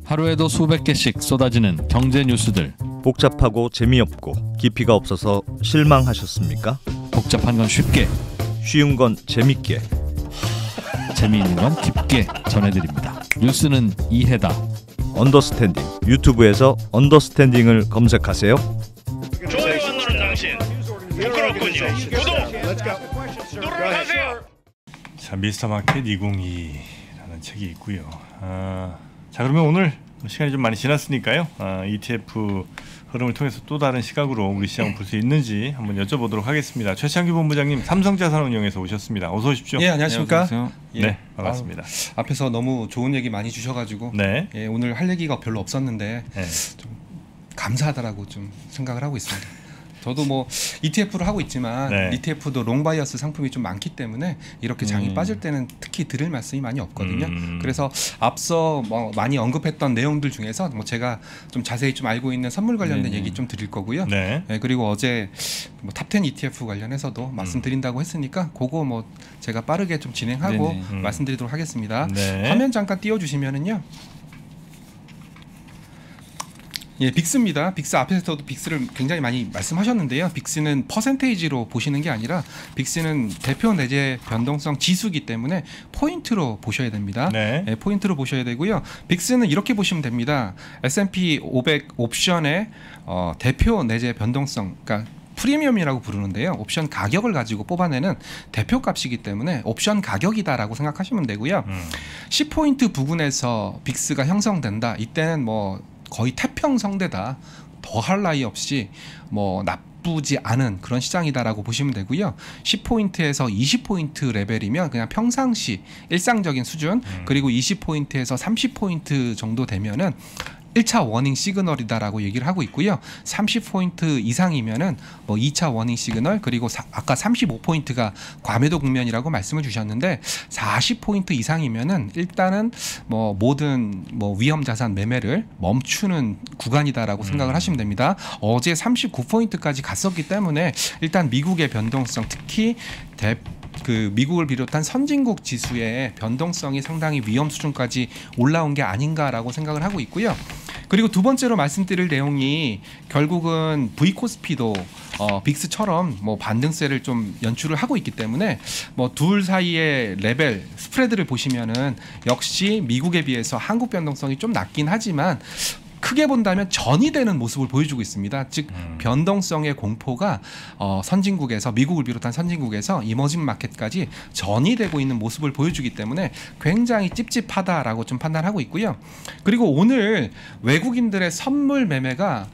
하루에도 수백 개씩 쏟아지는 경제 뉴스들. 복잡하고 재미없고 깊이가 없어서 실망하셨습니까? 복잡한 건 쉽게, 쉬운 건 재밌게, 재미있는 건 깊게 전해드립니다. 뉴스는 이해다. 언더스탠딩. 유튜브에서 언더스탠딩을 검색하세요. 좋아요 안 누른 당신 부끄럽군요. 구독 누르세요. 자, 미스터마켓 2022라는 책이 있고요. 자, 그러면 오늘 시간이 좀 많이 지났으니까요. ETF 흐름을 통해서 또 다른 시각으로 우리 시장을 볼 수 있는지 한번 여쭤보도록 하겠습니다. 최창규 본부장님, 삼성자산운용에서 오셨습니다. 어서 오십시오. 예, 안녕하십니까? 예. 네, 반갑습니다. 앞에서 너무 좋은 얘기 많이 주셔가지고 네. 예, 오늘 할 얘기가 별로 없었는데 네. 좀 감사하다라고 좀 생각을 하고 있습니다. 저도 뭐 ETF를 하고 있지만 네. ETF도 롱바이어스 상품이 좀 많기 때문에 이렇게 장이 빠질 때는 특히 드릴 말씀이 많이 없거든요. 그래서 앞서 뭐 많이 언급했던 내용들 중에서 뭐 제가 좀 자세히 좀 알고 있는 선물 관련된 얘기 좀 드릴 거고요. 네. 네, 그리고 어제 뭐 탑10 ETF 관련해서도 말씀드린다고 했으니까 그거 뭐 제가 빠르게 좀 진행하고 말씀드리도록 하겠습니다. 네. 화면 잠깐 띄워주시면은요. 예, 빅스입니다. 빅스 앞에서도 빅스를 굉장히 많이 말씀하셨는데요. 빅스는 퍼센테이지로 보시는 게 아니라 빅스는 대표 내재 변동성 지수기 때문에 포인트로 보셔야 됩니다. 네. 예, 포인트로 보셔야 되고요. 빅스는 이렇게 보시면 됩니다. S&P 500 옵션의 대표 내재 변동성, 그러니까 프리미엄이라고 부르는데요. 옵션 가격을 가지고 뽑아내는 대표값이기 때문에 옵션 가격이다라고 생각하시면 되고요. 10포인트 부근에서 빅스가 형성된다. 이때는 뭐 거의 태평성대다. 더할 나위 없이 뭐 나쁘지 않은 그런 시장이다라고 보시면 되고요. 10포인트에서 20포인트 레벨이면 그냥 평상시 일상적인 수준, 그리고 20포인트에서 30포인트 정도 되면은 1차 워닝 시그널이다라고 얘기를 하고 있고요. 30포인트 이상이면은 뭐 2차 워닝 시그널, 그리고 아까 35포인트가 과매도 국면이라고 말씀을 주셨는데 40포인트 이상이면은 일단은 뭐 모든 뭐 위험 자산 매매를 멈추는 구간이다라고 생각을 하시면 됩니다. 어제 39포인트까지 갔었기 때문에 일단 미국의 변동성, 특히 그 미국을 비롯한 선진국 지수의 변동성이 상당히 위험 수준까지 올라온 게 아닌가라고 생각을 하고 있고요. 그리고 두 번째로 말씀드릴 내용이 결국은 V코스피도 빅스처럼 뭐 반등세를 좀 연출을 하고 있기 때문에 뭐 둘 사이의 레벨 스프레드를 보시면은 역시 미국에 비해서 한국 변동성이 좀 낮긴 하지만 크게 본다면 전이 되는 모습을 보여주고 있습니다. 즉 변동성의 공포가 선진국에서, 미국을 비롯한 선진국에서 이머징 마켓까지 전이 되고 있는 모습을 보여주기 때문에 굉장히 찝찝하다라고 좀 판단하고 있고요. 그리고 오늘 외국인들의 선물 매매가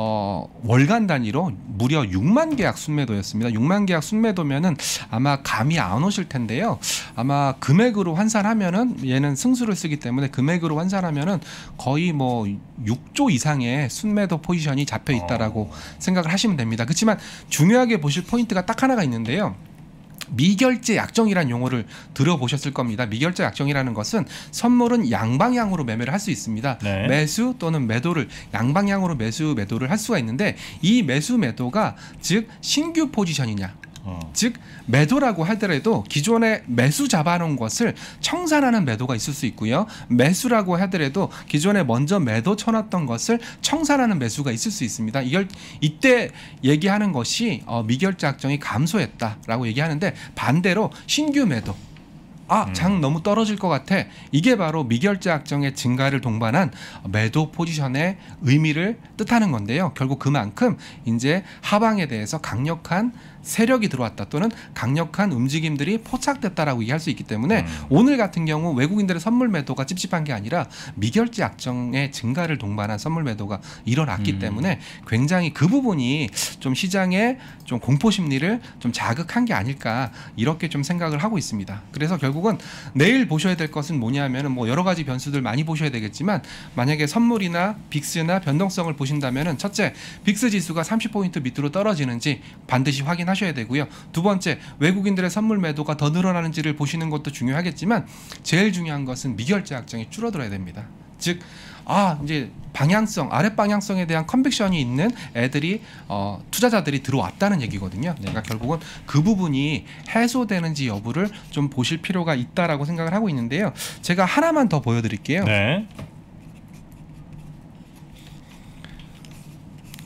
월간 단위로 무려 6만 계약 순매도였습니다. 6만 계약 순매도면은 아마 감이 안 오실 텐데요. 아마 금액으로 환산하면은, 얘는 승수를 쓰기 때문에 금액으로 환산하면은 거의 뭐 6조 이상의 순매도 포지션이 잡혀 있다라고 생각을 하시면 됩니다. 그렇지만 중요하게 보실 포인트가 딱 하나가 있는데요. 미결제 약정이라는 용어를 들어보셨을 겁니다. 미결제 약정이라는 것은 선물은 양방향으로 매매를 할 수 있습니다. 네. 매수 또는 매도를 양방향으로 매도를 할 수가 있는데, 이 매수 매도가 즉 신규 포지션이냐, 즉 매도라고 하더라도 기존에 매수 잡아놓은 것을 청산하는 매도가 있을 수 있고요. 매수라고 하더라도 기존에 먼저 매도 쳐놨던 것을 청산하는 매수가 있을 수 있습니다. 이때 얘기하는 것이 미결제 약정이 감소했다라고 얘기하는데, 반대로 신규 매도, 장 너무 떨어질 것 같아, 이게 바로 미결제 약정의 증가를 동반한 매도 포지션의 의미를 뜻하는 건데요. 결국 그만큼 이제 하방에 대해서 강력한 세력이 들어왔다, 또는 강력한 움직임들이 포착됐다라고 얘기할 수 있기 때문에 오늘 같은 경우 외국인들의 선물 매도가 찝찝한 게 아니라 미결제 약정의 증가를 동반한 선물 매도가 일어났기 때문에 굉장히 그 부분이 좀 시장의 좀 공포 심리를 좀 자극한 게 아닐까, 이렇게 좀 생각을 하고 있습니다. 그래서 결국은 내일 보셔야 될 것은 뭐냐면은 뭐 여러 가지 변수들 많이 보셔야 되겠지만, 만약에 선물이나 빅스나 변동성을 보신다면은 첫째, 빅스 지수가 30포인트 밑으로 떨어지는지 반드시 확인하셔야 되고요. 두 번째, 외국인들의 선물 매도가 더 늘어나는지를 보시는 것도 중요하겠지만, 제일 중요한 것은 미결제 약정이 줄어들어야 됩니다. 즉 이제 방향성, 아랫 방향성에 대한 컨빅션이 있는 애들이 투자자들이 들어왔다는 얘기거든요. 그러니까 결국은 그 부분이 해소되는지 여부를 좀 보실 필요가 있다라고 생각을 하고 있는데요. 제가 하나만 더 보여드릴게요. 네.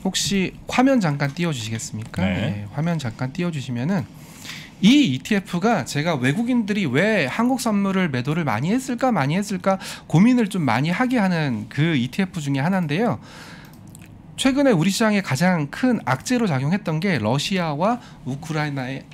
혹시 화면 잠깐 띄워주시겠습니까? 네. 네, 화면 잠깐 띄워주시면은 이 ETF가 제가 외국인들이 왜 한국 선물을 매도를 많이 했을까 고민을 좀 많이 하게 하는 그 ETF 중에 하나인데요. 최근에 우리 시장에 가장 큰 악재로 작용했던 게 러시아와 우크라이나의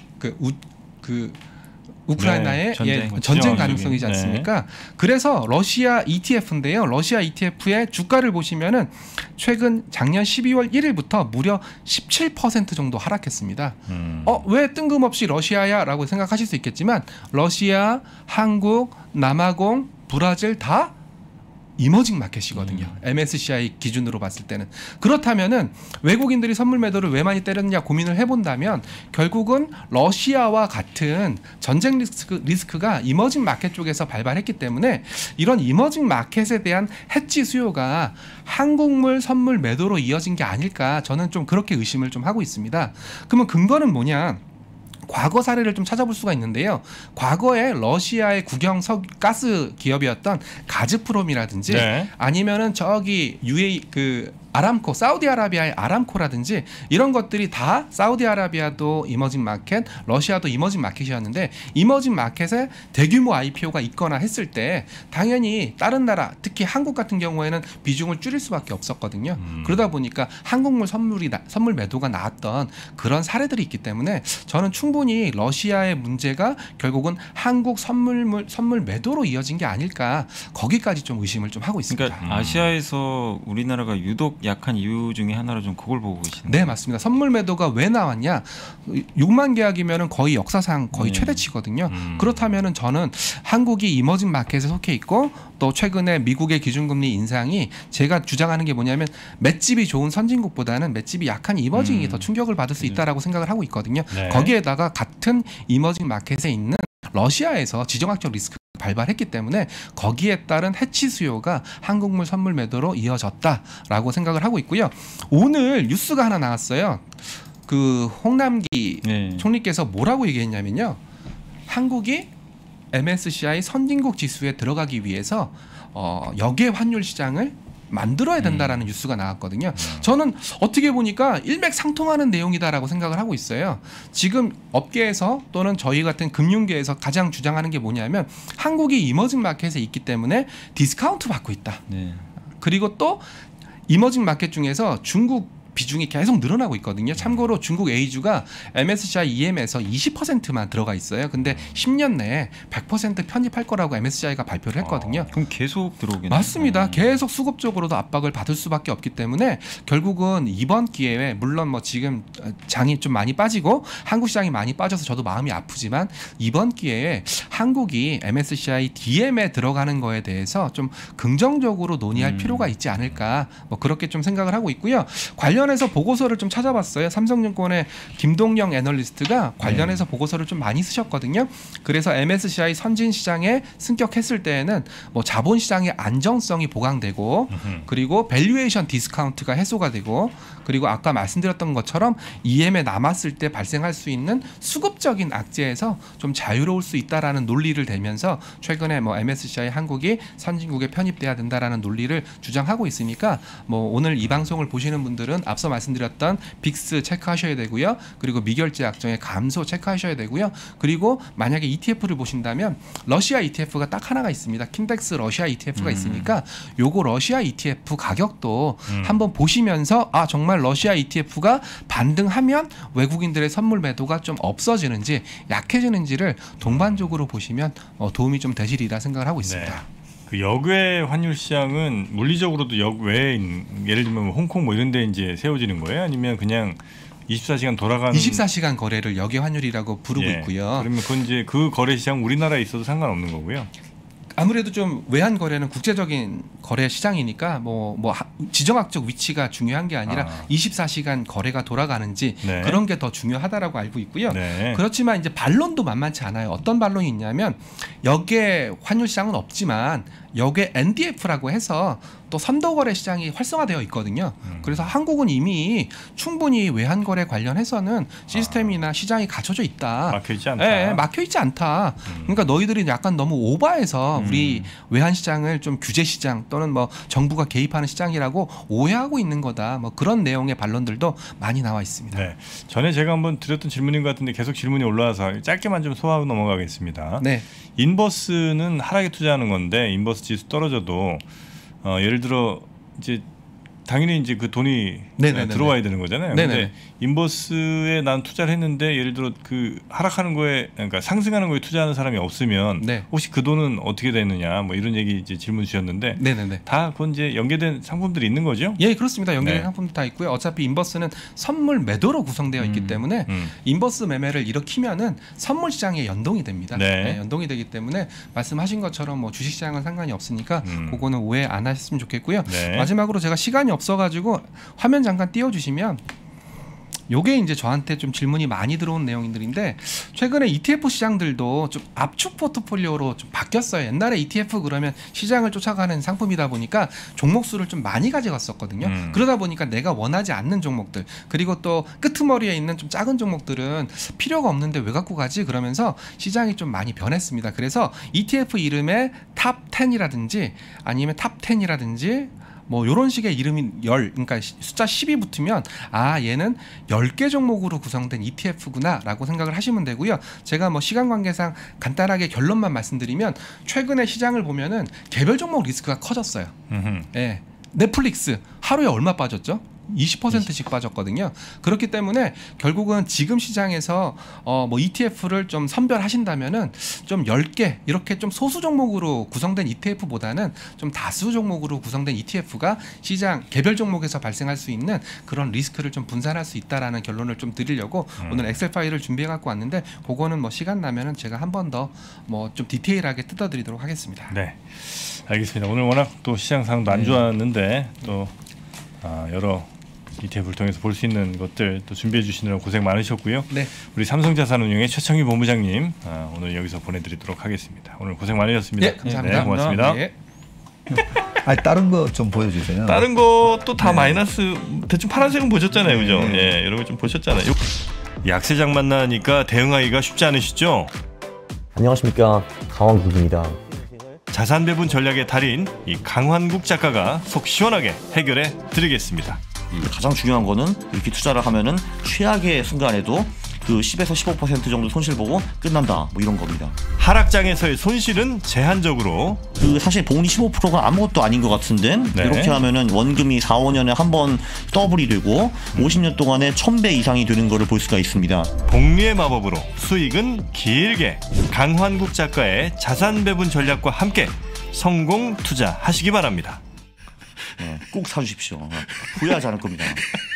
우크라이나의 네, 전쟁 가능성이지 네. 않습니까? 그래서 러시아 ETF인데요. 러시아 ETF의 주가를 보시면은 최근 작년 12월 1일부터 무려 17% 정도 하락했습니다. 왜 뜬금없이 러시아야라고 생각하실 수 있겠지만 러시아, 한국, 남아공, 브라질 다 이머징 마켓이거든요. MSCI 기준으로 봤을 때는. 그렇다면은 외국인들이 선물 매도를 왜 많이 때렸냐 고민을 해본다면 결국은 러시아와 같은 전쟁 리스크가 이머징 마켓 쪽에서 발발했기 때문에 이런 이머징 마켓에 대한 해지 수요가 한국물 선물 매도로 이어진 게 아닐까 저는 좀 그렇게 의심을 좀 하고 있습니다. 그러면 근거는 뭐냐? 과거 사례를 좀 찾아볼 수가 있는데요. 과거에 러시아의 국영 가스 기업이었던 가즈프롬이라든지 네. 아니면은 저기 UAE 아람코, 사우디아라비아의 아람코라든지 이런 것들이 다 사우디아라비아도 이머징 마켓, 러시아도 이머징 마켓이었는데 이머징 마켓에 대규모 IPO가 있거나 했을 때 당연히 다른 나라, 특히 한국 같은 경우에는 비중을 줄일 수밖에 없었거든요. 그러다 보니까 한국물 선물 매도가 나왔던 그런 사례들이 있기 때문에 저는 충분히 러시아의 문제가 결국은 한국 선물 매도로 이어진 게 아닐까 거기까지 좀 의심을 좀 하고 있습니다. 그러니까 아시아에서 우리나라가 유독 약한 이유 중에 하나로 좀 그걸 보고 계시는 네, 맞습니다. 선물 매도가 왜 나왔냐? 6만 계약이면은 거의 역사상 거의 네. 최대치거든요. 그렇다면은 저는 한국이 이머징 마켓에 속해 있고 또 최근에 미국의 기준금리 인상이 제가 주장하는 게 뭐냐면 맷집이 좋은 선진국보다는 맷집이 약한 이머징이 더 충격을 받을 수 있다라고 생각을 하고 있거든요. 네. 거기에다가 같은 이머징 마켓에 있는 러시아에서 지정학적 리스크 발발했기 때문에 거기에 따른 해치 수요가 한국물 선물 매도로 이어졌다라고 생각을 하고 있고요. 오늘 뉴스가 하나 나왔어요. 홍남기 네. 총리께서 뭐라고 얘기했냐면요. 한국이 MSCI 선진국 지수에 들어가기 위해서 역외 환율 시장을 만들어야 된다라는 뉴스가 나왔거든요. 저는 어떻게 보니까 일맥상통하는 내용이다라고 생각을 하고 있어요. 지금 업계에서 또는 저희 같은 금융계에서 가장 주장하는 게 뭐냐면 한국이 이머징 마켓에 있기 때문에 디스카운트 받고 있다. 네. 그리고 또 이머징 마켓 중에서 중국 비중이 계속 늘어나고 있거든요. 참고로 중국 A주가 MSCI EM에서 20%만 들어가 있어요. 근데 10년 내에 100% 편입할 거라고 MSCI가 발표를 했거든요. 그럼 계속 들어오겠네요. 맞습니다. 계속 수급적으로도 압박을 받을 수밖에 없기 때문에 결국은 이번 기회에 물론 뭐 지금 장이 좀 많이 빠지고 한국 시장이 많이 빠져서 저도 마음이 아프지만 이번 기회에 한국이 MSCI DM에 들어가는 거에 대해서 좀 긍정적으로 논의할 필요가 있지 않을까 뭐 그렇게 좀 생각을 하고 있고요. 관련해서 보고서를 좀 찾아봤어요. 삼성증권의 김동영 애널리스트가 관련해서 보고서를 좀 많이 쓰셨거든요. 그래서 MSCI 선진 시장에 승격했을 때에는 뭐 자본 시장의 안정성이 보강되고 그리고 밸류에이션 디스카운트가 해소가 되고 그리고 아까 말씀드렸던 것처럼 EM에 남았을 때 발생할 수 있는 수급적인 악재에서 좀 자유로울 수 있다라는 논리를 대면서 최근에 뭐 MSCI 한국이 선진국에 편입돼야 된다라는 논리를 주장하고 있으니까 뭐 오늘 이 방송을 보시는 분들은 앞서 말씀드렸던 빅스 체크하셔야 되고요. 그리고 미결제 약정의 감소 체크하셔야 되고요. 그리고 만약에 ETF를 보신다면 러시아 ETF가 딱 하나가 있습니다. 킨덱스 러시아 ETF가 있으니까 요거 러시아 ETF 가격도 한번 보시면서 아 정말 러시아 ETF가 반등하면 외국인들의 선물 매도가 좀 없어지는지 약해지는지를 동반적으로 보시면 도움이 좀 되시리라 생각을 하고 있습니다. 네. 그 역외 환율 시장은 물리적으로도 역외인 예를 들면 뭐 홍콩 뭐 이런 데 이제 세워지는 거예요? 아니면 그냥 24시간 돌아가는 24시간 거래를 역외 환율이라고 부르고 있고요. 그러면 그건 이제 그 거래 시장 우리나라에 있어도 상관없는 거고요. 아무래도 좀 외환 거래는 국제적인 거래 시장이니까 뭐 지정학적 위치가 중요한 게 아니라 24시간 거래가 돌아가는지 네. 그런 게 더 중요하다라고 알고 있고요. 네. 그렇지만 이제 반론도 만만치 않아요. 어떤 반론이 있냐면 역외 환율 시장은 없지만 역외 NDF라고 해서 또 선도거래 시장이 활성화되어 있거든요. 그래서 한국은 이미 충분히 외환거래 관련해서는 시스템이나 시장이 갖춰져 있다. 막혀있지 않다. 예, 막혀있지 않다. 그러니까 너희들이 약간 너무 오버해서 우리 외환 시장을 좀 규제 시장 또는 뭐 정부가 개입하는 시장이라고 오해하고 있는 거다. 뭐 그런 내용의 반론들도 많이 나와 있습니다. 네. 전에 제가 한번 드렸던 질문인 것 같은데 계속 질문이 올라와서 짧게만 좀 소화하고 넘어가겠습니다. 네. 인버스는 하락에 투자하는 건데 인버스 지수 떨어져도 예를 들어 이제 당연히 이제 그 돈이 네네네네. 들어와야 되는 거잖아요. 네네네. 근데 인버스에 난 투자를 했는데 예를 들어 그 하락하는 거에 그러니까 상승하는 거에 투자하는 사람이 없으면 네. 혹시 그 돈은 어떻게 되느냐 뭐 이런 얘기 이제 질문 주셨는데 네네네. 다 그건 이제 연계된 상품들이 있는 거죠? 예, 그렇습니다. 연결된 네. 상품도 다 있고요. 어차피 인버스는 선물 매도로 구성되어 있기 때문에 인버스 매매를 일으키면은 선물 시장에 연동이 됩니다. 네. 네, 연동이 되기 때문에 말씀하신 것처럼 뭐 주식 시장은 상관이 없으니까 그거는 오해 안 하셨으면 좋겠고요. 네. 마지막으로 제가 시간이 없어가지고 화면 잠깐 띄워주시면. 요게 이제 저한테 좀 질문이 많이 들어온 내용들인데 최근에 ETF 시장들도 좀 압축 포트폴리오로 좀 바뀌었어요. 옛날에 ETF 그러면 시장을 쫓아가는 상품이다 보니까 종목 수를 좀 많이 가져갔었거든요. 그러다 보니까 내가 원하지 않는 종목들 그리고 또 끄트머리에 있는 좀 작은 종목들은 필요가 없는데 왜 갖고 가지? 그러면서 시장이 좀 많이 변했습니다. 그래서 ETF 이름에 탑 10이라든지 아니면 탑 10이라든지 뭐 이런 식의 이름이 그러니까 숫자 10이 붙으면 아 얘는 10개 종목으로 구성된 ETF구나라고 생각을 하시면 되고요. 제가 뭐 시간 관계상 간단하게 결론만 말씀드리면 최근에 시장을 보면은 개별 종목 리스크가 커졌어요. 예. 넷플릭스 하루에 얼마 빠졌죠? 20%씩 빠졌거든요. 그렇기 때문에 결국은 지금 시장에서 뭐 ETF를 좀 선별하신다면은 좀 10개 이렇게 좀 소수 종목으로 구성된 ETF보다는 좀 다수 종목으로 구성된 ETF가 시장 개별 종목에서 발생할 수 있는 그런 리스크를 좀 분산할 수 있다라는 결론을 좀 드리려고 오늘 엑셀 파일을 준비해 갖고 왔는데 그거는 뭐 시간 나면은 제가 한 번 더 뭐 좀 디테일하게 뜯어드리도록 하겠습니다. 네, 알겠습니다. 오늘 워낙 또 시장 상황도 안 좋았는데 또 여러 ETF를 통해서 볼 수 있는 것들 또 준비해 주시느라고 고생 많으셨고요. 네. 우리 삼성자산운용의 최창희 본부장님 오늘 여기서 보내드리도록 하겠습니다. 오늘 고생 많으셨습니다. 네, 감사합니다. 네, 고맙습니다. 네. 아니 다른 거 좀 보여주세요. 다른 것도 다 마이너스 대충 파란색은 보셨잖아요, 그죠? 예, 여러분 좀 보셨잖아요. 약세장 만나니까 대응하기가 쉽지 않으시죠? 안녕하십니까, 강원국입니다. 자산 배분 전략의 달인 이 강환국 작가가 속 시원하게 해결해 드리겠습니다. 가장 중요한 거는 이렇게 투자를 하면은 최악의 순간에도 그 10에서 15% 정도 손실 보고 끝난다 뭐 이런 겁니다. 하락장에서의 손실은 제한적으로 그 사실 복리 15%가 아무것도 아닌 것 같은데 네. 이렇게 하면은 원금이 4, 5년에 한 번 더블이 되고 50년 동안에 1000배 이상이 되는 거를 볼 수가 있습니다. 복리의 마법으로 수익은 길게 강환국 작가의 자산 배분 전략과 함께 성공 투자하시기 바랍니다. 꼭 사주십시오. 후회하지 않을 겁니다.